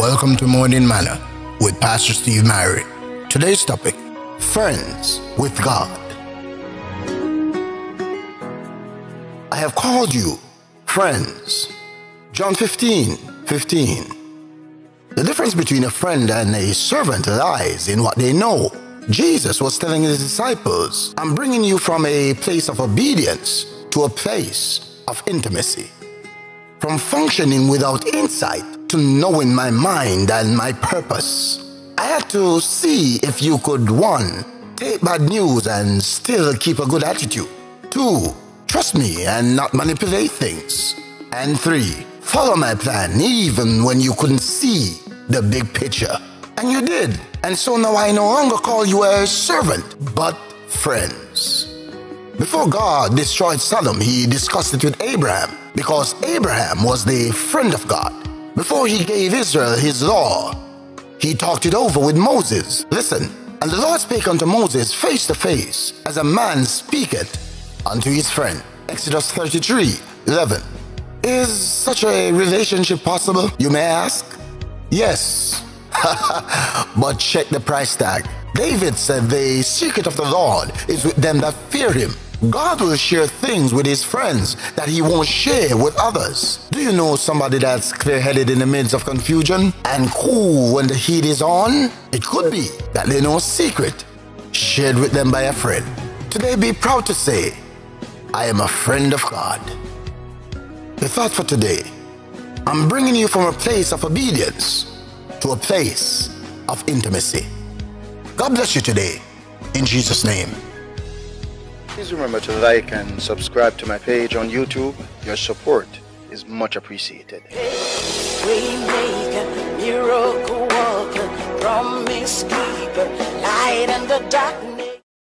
welcome to Morning Manna with Pastor Steve Mary. Today's topic, Friends with God. I have called you friends. John 15:15. The difference between a friend and a servant lies in what they know. Jesus was telling his disciples, I'm bringing you from a place of obedience to a place of intimacy. From functioning without insight to knowing my mind and my purpose. I had to see if you could, 1, take bad news and still keep a good attitude. 2, trust me and not manipulate things. And 3, follow my plan even when you couldn't see the big picture. And you did. And so now I no longer call you a servant, but friends. Before God destroyed Sodom, he discussed it with Abraham because Abraham was the friend of God. Before he gave Israel his law, he talked it over with Moses. Listen, and the Lord spake unto Moses face to face, as a man speaketh unto his friend. Exodus 33:11. Is such a relationship possible, you may ask? Yes. But check the price tag. David said the secret of the Lord is with them that fear him. God will share things with his friends that he won't share with others. Do you know somebody that's clear-headed in the midst of confusion and cool when the heat is on? It could be that they know a secret shared with them by a friend. Today be proud to say, I am a friend of God. The thought for today, I'm bringing you from a place of obedience to a place of intimacy. God bless you today, in Jesus' name. Please remember to like and subscribe to my page on YouTube. Your support is much appreciated. Waymaker, miracle worker, promise keeper, light in the darkness.